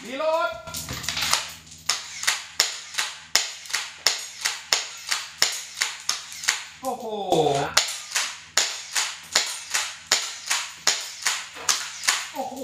รีโหลดโอ้โหโอ้โห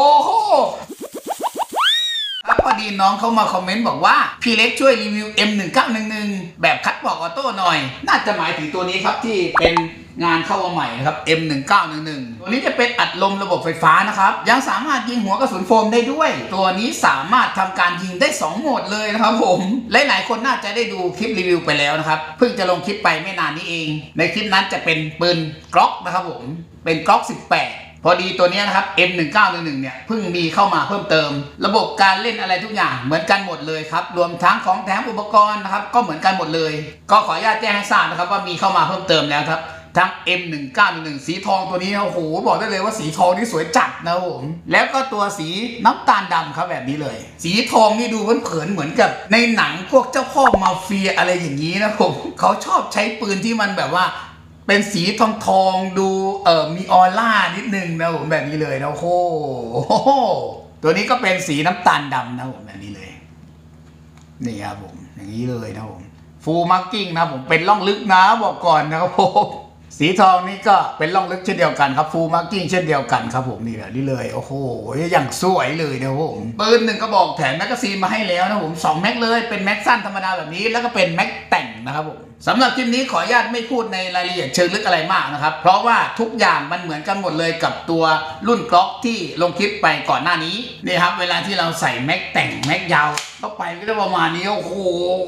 พอดีน้องเขามาคอมเมนต์บอกว่าพี่เล็กช่วยรีวิว M1911 แบบคัดบอกออโต้หน่อยน่าจะหมายถึงตัวนี้ครับที่เป็นงานเข้ามาใหม่นะครับ M1911 ตัวนี้จะเป็นอัดลมระบบไฟฟ้านะครับยังสามารถยิงหัวกระสุนโฟมได้ด้วยตัวนี้สามารถทำการยิงได้2โหมดเลยนะครับผมหลายๆคนน่าจะได้ดูคลิปรีวิวไปแล้วนะครับเพิ่งจะลงคลิปไปไม่นานนี้เองในคลิปนั้นจะเป็นปืนกล็อกนะครับผมเป็นกล็อก18พอดีตัวนี้นะครับ M1911 เนี่ยเพิ่งมีเข้ามาเพิ่มเติมระบบการเล่นอะไรทุกอย่างเหมือนกันหมดเลยครับรวมทั้งของแถมอุปกรณ์นะครับก็เหมือนกันหมดเลยก็ขออนุญาตแจ้งให้ทราบนะครับว่ามีเข้ามาเพิ่มเติมแล้วครับทั้ง M1911 สีทองตัวนี้โอ้โหบอกได้เลยว่าสีทองนี่สวยจัดนะผมแล้วก็ตัวสีน้ำตาลดำครับแบบนี้เลยสีทองนี่ดูเผินๆเหมือนกับในหนังพวกเจ้าพ่อมาเฟียอะไรอย่างนี้นะผมเขาชอบใช้ปืนที่มันแบบว่าเป็นสีทองทองดูมีออร่านิดนึงนะผมแบบนี้เลยนะโอ้โหตัวนี้ก็เป็นสีน้ำตาลดำนะผมแบบนี้เลยนี่ครับผมอย่างนี้เลยนะผมฟูลมาร์กิ้งนะผมเป็นล่องลึกนะบอกก่อนนะครับผมสีทองนี่ก็เป็นล่องลึกเช่นเดียวกันครับฟูลมาร์กิ้งเช่นเดียวกันครับผมนี่แหละนี่เลยโอ้โหอย่างสวยเลยนะผมปืน1กระบอกแถมแมกกาซีนมาให้แล้วนะผม2แม็กเลยเป็นแม็กสั้นธรรมดาแบบนี้แล้วก็เป็นแม็กแต่งนะครับผมสำหรับคลิปนี้ขออนุญาตไม่พูดในรายละเอียดเชิงลึกอะไรมากนะครับเพราะว่าทุกอย่างมันเหมือนกันหมดเลยกับตัวรุ่นกล็อกที่ลงคลิปไปก่อนหน้านี้นี่ครับเวลาที่เราใส่แม็กแต่งแม็กยาวเข้าไปก็จะประมาณนี้โอ้โห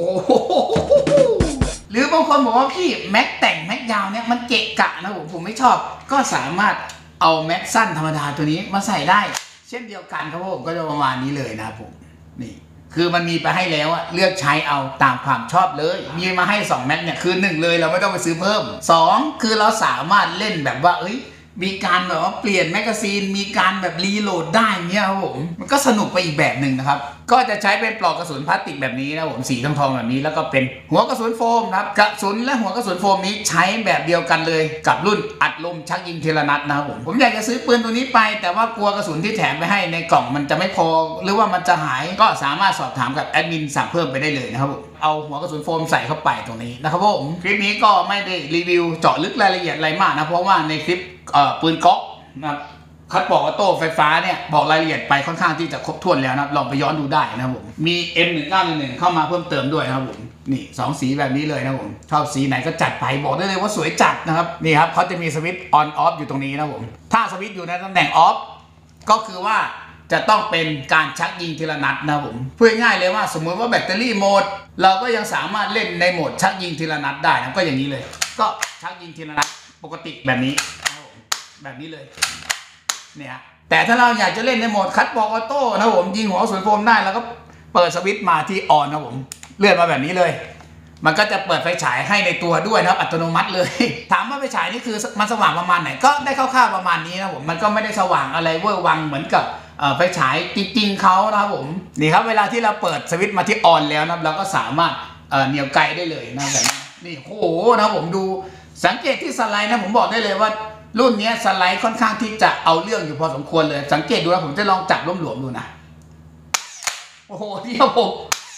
หรือบางคนบอกว่าพี่แม็กแต่งแม็กยาวเนี่ยมันเกะกะนะผมไม่ชอบก็สามารถเอาแม็กสั้นธรรมดาตัวนี้มาใส่ได้เช่นเดียวกันครับผมก็จะประมาณนี้เลยนะผมนี่คือมันมีไปให้แล้วอะเลือกใช้เอาตามความชอบเลยมีมาให้2แม็กเนี่ยคือ1เลยเราไม่ต้องไปซื้อเพิ่ม2คือเราสามารถเล่นแบบว่ามีการแบบว่าเปลี่ยนแมกกาซีนมีการแบบรีโหลดได้เนี่ยครับผมมันก็สนุกไปอีกแบบหนึ่งนะครับก็จะใช้เป็นปลอกกระสุนพลาสติกแบบนี้นะผมสีทองๆแบบนี้แล้วก็เป็นหัวกระสุนโฟมครับกระสุนและหัวกระสุนโฟมนี้ใช้แบบเดียวกันเลยกับรุ่นอัดลมชักยิงทีละนัดนะครับผมอยากจะซื้อปืนตัวนี้ไปแต่ว่ากลัวกระสุนที่แถมไปให้ในกล่องมันจะไม่พอหรือว่ามันจะหายก็สามารถสอบถามกับแอดมินสั่งเพิ่มไปได้เลยนะครับผมเอาหัวกระสุนโฟมใส่เข้าไปตรงนี้นะครับผมคลิปนี้ก็ไม่ได้รีวิวเจาะลึกรายละเอียดอะไรมากนะเพราะว่าในคลิปปืนก๊อกนะครับคัดบอกออโต้ไฟฟ้าเนี่ยบอกรายละเอียดไปค่อนข้างที่จะครบถ้วนแล้วนะครับลองไปย้อนดูได้นะครับผมมี M1911 เข้ามาเพิ่มเติมด้วยนะครับผมนี่2สีแบบนี้เลยนะครับผมชอบสีไหนก็จัดไปบอกได้เลยว่าสวยจัดนะครับนี่ครับเขาจะมีสวิตช์ออนออฟอยู่ตรงนี้นะครับผมถ้าสวิตช์อยู่ในตำแหน่งออฟก็คือว่าจะต้องเป็นการชักยิงทีละนัดนะครับผมพูดง่ายเลยว่าสมมติว่าแบตเตอรี่หมดเราก็ยังสามารถเล่นในโหมดชักยิงทีละนัดได้นะก็อย่างนี้เลยก็ชักยิงทีละนัดปกติแบบนี้แบบนี้เลยเนี่ยแต่ถ้าเราอยากจะเล่นในโหมดคัดบอกออโต้นะผมยิงหัวกระสุนโฟมได้แล้วก็เปิดสวิตช์มาที่ออนนะผมเลื่อนมาแบบนี้เลยมันก็จะเปิดไฟฉายให้ในตัวด้วยนะครับอัตโนมัติเลยถามว่าไฟฉายนี่คือมันสว่างประมาณไหนก็ได้คร่าวๆประมาณนี้นะผมมันก็ไม่ได้สว่างอะไรเวอร์วังเหมือนกับไฟฉายจริงๆเขานะครับผมนี่ครับเวลาที่เราเปิดสวิตช์มาที่ออนแล้วนะเราก็สามารถเหนี่ยวไกลได้เลยนะแบบนี้นี่โอ้โหนะผมดูสังเกตที่สไลด์นะผมบอกได้เลยว่ารุ่นนี้สไลด์ค่อนข้างที่จะเอาเรื่องอยู่พอสมควรเลยสังเกตดูนะผมจะลองจับหลวมๆดูนะโอ้โหที่ผม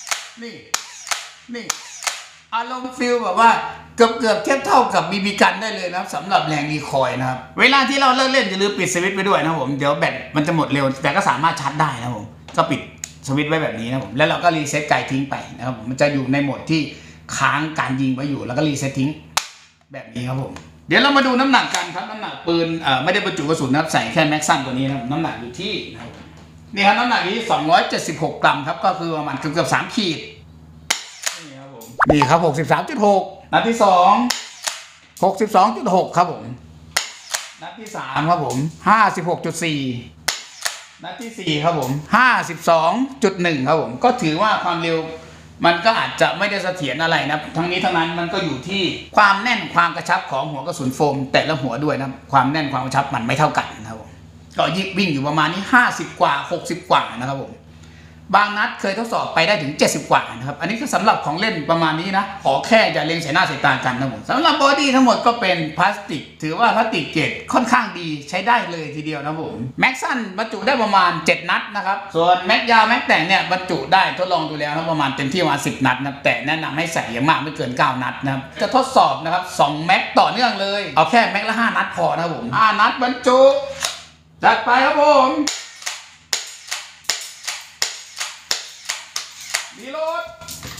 นี่อารมณ์ฟิลแบบว่าเกือบเทียบเท่ากับบีบีกันได้เลยนะครับสำหรับแรงรีคอยล์นะครับเวลาที่เราเลิกเล่นอย่าลืมปิดสวิตช์ไปด้วยนะผมเดี๋ยวแบตมันจะหมดเร็วแต่ก็สามารถชาร์จได้นะผมก็ปิดสวิตช์ไว้แบบนี้นะผมแล้วเราก็รีเซ็ตไกลทิ้งไปนะครับมันจะอยู่ในโหมดที่ค้างการยิงไว้อยู่แล้วก็รีเซ็ตทิ้งแบบนี้ครับผมเดี๋ยวเรามาดูน้ำหนักกันครับน้ำหนักปืนไม่ได้บรรจุกระสุนนะครับใส่แค่แม็กสั้นตัวนี้นะน้ำหนักอยู่ที่นี่ครับน้ำหนักที่276 กรัมครับก็คือประมาณเกือบ3 ขีดนี่ครับผมนี่ครับ63.6นัดที่2 62.6ครับผมนัดที่3ครับผม56.4นัดที่4ครับผม52.1ครับผมก็ถือว่าความเร็วมันก็อาจจะไม่ได้เสถียรอะไรนะทั้งนี้ทั้งนั้นมันก็อยู่ที่ความแน่นความกระชับของหัวกระสุนโฟมแต่ละหัวด้วยนะความแน่นความกระชับมันไม่เท่ากันนะครับผมก็วิ่งอยู่ประมาณนี้50 กว่า60 กว่านะครับผมบางนัดเคยทดสอบไปได้ถึง70 กว่านะครับอันนี้คือสำหรับของเล่นประมาณนี้นะขอแค่อย่าเล็งใส่หน้าใส่ตากันนะผมสำหรับบอดี้ทั้งหมดก็เป็นพลาสติกถือว่าพลาสติกเกรดค่อนข้างดีใช้ได้เลยทีเดียวนะผมแม็กสั้นบรรจุได้ประมาณ7 นัดนะครับส่วนแม็กยาวแม็กแต่งเนี่ยบรรจุได้ทดลองดูแล้วนะประมาณเต็มที่ประมาณ10 นัดนะแต่แนะนำให้ใส่อย่างมากไม่เกิน9 นัดนะครับจะทดสอบนะครับ2 แม็กต่อเนื่องเลยเอาแค่แม็กละ5 นัดพอนะผม5 นัดบรรจุจัดไปครับผมรีโหลด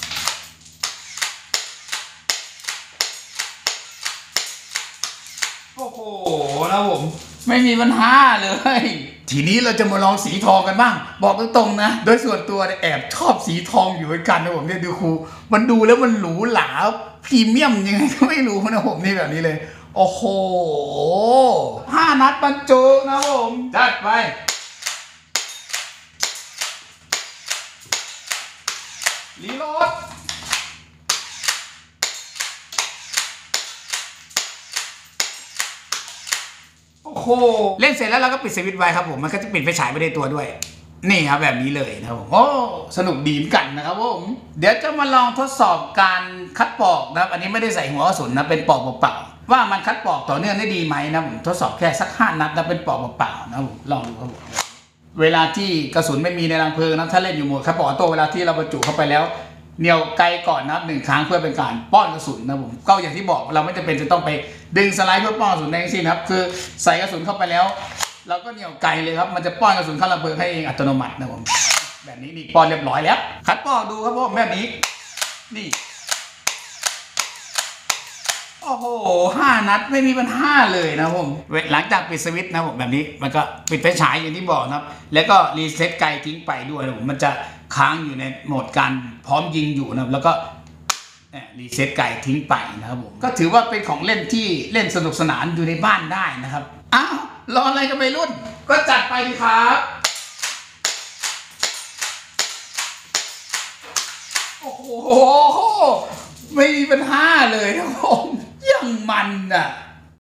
โอ้โหนะผมไม่มีปัญหาเลยทีนี้เราจะมาลองสีทองกันบ้างบอกตรงๆนะโดยส่วนตัวแอบชอบสีทองอยู่เหมือนกันนะผมเนี่ยดูครูมันดูแล้วมันหรูหราพรีเมียมยังไงก็ไม่รู้นะผมนี่แบบนี้เลยโอ้โห5 นัดบรรจุนะผมจัดไปรีโหลดโอ้โหเล่นเสร็จแล้วเราก็ปิดสวิตช์ไว้ครับผมมันก็จะปิดไฟฉายไปในตัวด้วยนี่ครับแบบนี้เลยนะครับผมโอ้สนุกดีเหมือนกันนะครับผมเดี๋ยวจะมาลองทดสอบการคัดปอกนะครับอันนี้ไม่ได้ใส่หัวกระสุนนะเป็นปอกเปล่าๆว่ามันคัดปอกต่อเนื่องได้ดีไหมนะผมทดสอบแค่สัก5 นัดนะเป็นปอกเปล่าๆนะผมลองดูครับผมเวลาที่กระสุนไม่มีในรังเพลิงนะถ้าเล่นอยู่โหมดคัดปอกตัวเวลาที่เราบรรจุเข้าไปแล้วเหนี่ยวไกลก่อนนับ1 ครั้งเพื่อเป็นการป้อนกระสุนนะผมก็อย่างที่บอกเราไม่จำเป็นจะต้องไปดึงสไลด์เพื่อป้อนกระสุนในทั้งสิ้นครับคือใส่กระสุนเข้าไปแล้วเราก็เหนี่ยวไกลเลยครับมันจะป้อนกระสุนเข้าระเบิดให้เองอัตโนมัตินะผมแบบนี้นี่ป้อนเรียบร้อยแล้วคัดปอกดูครับผมแบบนี้นี่โอ้โห5 นัดไม่มีปัญหาเลยนะผมหลังจากปิดสวิตช์นะผมแบบนี้มันก็ปิดไฟฉายอย่างที่บอกนะครับแล้วก็รีเซ็ตไกลทิ้งไปด้วยนะผมมันจะค้างอยู่ในโหมดการพร้อมยิงอยู่นะแล้วก็รีเซ็ตไกลทิ้งไปนะครับผมก็ถือว่าเป็นของเล่นที่เล่นสนุกสนานอยู่ในบ้านได้นะครับอ้าวรออะไรกันไปรุ่นก็จัดไปดีครับโอ้โหไม่มีปัญหาเลยนะผมยังมันอ่ะ